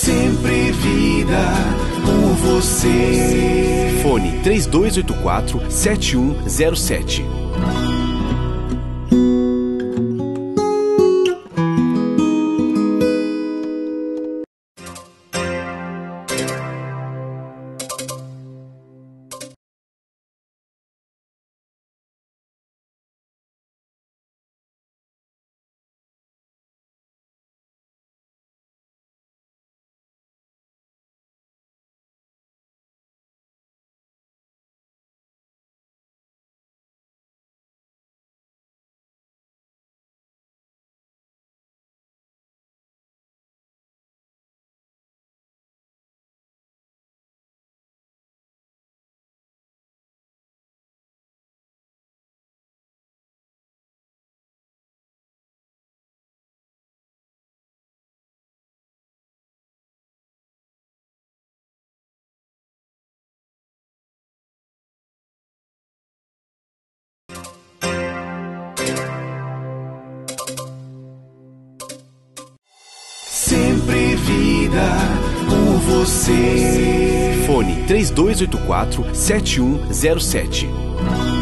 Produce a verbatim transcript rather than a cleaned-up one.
Sempre vida por você. Fone três dois oito quatro, sete um zero sete. Sempre vida por você. Fone três dois oito quatro, sete um zero sete.